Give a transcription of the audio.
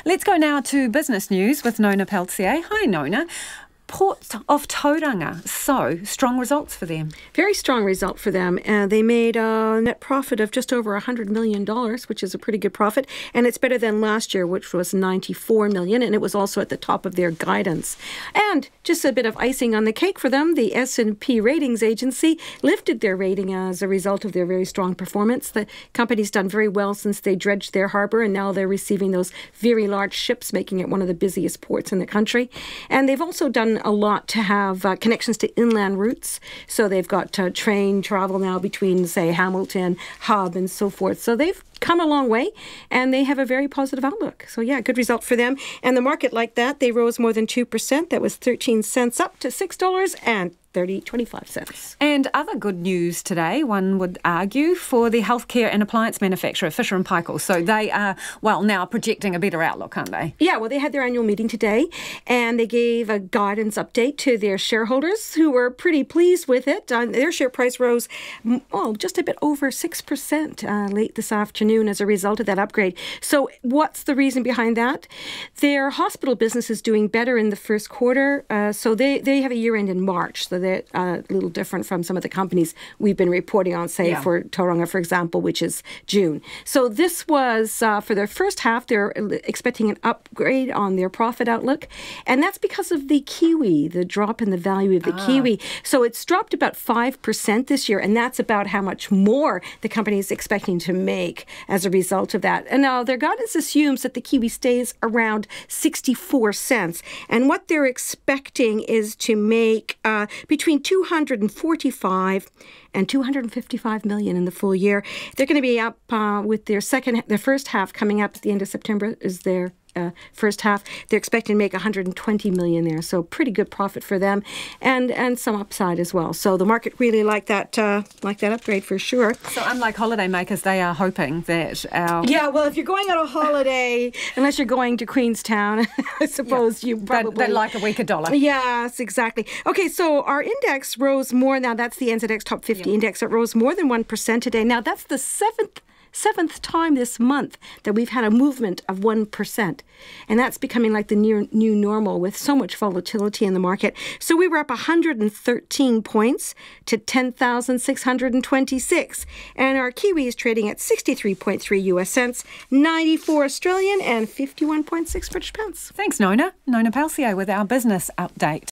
Let's go now to business news with Nona Peltier. Hi, Nona. Port of Tauranga, so strong results for them. Very strong result for them. They made a net profit of just over $100 million, which is a pretty good profit. And it's better than last year, which was $94 million. And it was also at the top of their guidance. And just a bit of icing on the cake for them, the S&P Ratings Agency lifted their rating as a result of their very strong performance. The company's done very well since they dredged their harbor, and now they're receiving those very large ships, making it one of the busiest ports in the country. And they've also done a lot to have connections to inland routes. So they've got train travel now between, say, Hamilton, Hub, and so forth. So they've come a long way, and they have a very positive outlook. So, yeah, good result for them. And the market like that, they rose more than 2%. That was 13 cents up to $6.25. And other good news today, one would argue, for the healthcare and appliance manufacturer, Fisher & Paykel. So they are, well, now projecting a better outlook, aren't they? Yeah, well, they had their annual meeting today, and they gave a guidance update to their shareholders, who were pretty pleased with it. Their share price rose, just a bit over 6% late this afternoon as a result of that upgrade. So what's the reason behind that? Their hospital business is doing better in the first quarter. So they have a year end in March. So they're a little different from some of the companies we've been reporting on, say, for Tauranga, for example, which is June. So this was, for their first half, they're expecting an upgrade on their profit outlook. And that's because of the kiwi, the drop in the value of the kiwi. So it's dropped about 5% this year, and that's about how much more the company is expecting to make as a result of that. And now their guidance assumes that the kiwi stays around 64 cents. And what they're expecting is to make between 245 and 255 million in the full year. They're going to be up with their first half coming up at the end of September is their first half. They're expecting to make 120 million there, so pretty good profit for them, and some upside as well. So the market really liked that upgrade for sure. So unlike holidaymakers, they are hoping that well, if you're going on a holiday, unless you're going to Queenstown, I suppose you probably they like a weaker dollar. Yes, exactly. Okay, so our index rose more. Now that's the NZX Top 50 index. It rose more than 1% today. Now that's the seventh time this month that we've had a movement of 1%. And that's becoming like the new normal with so much volatility in the market. So we were up 113 points to 10,626. And our Kiwi is trading at 63.3 US cents, 94 Australian, and 51.6 British pence. Thanks, Nona. Nona Peltier with our business update.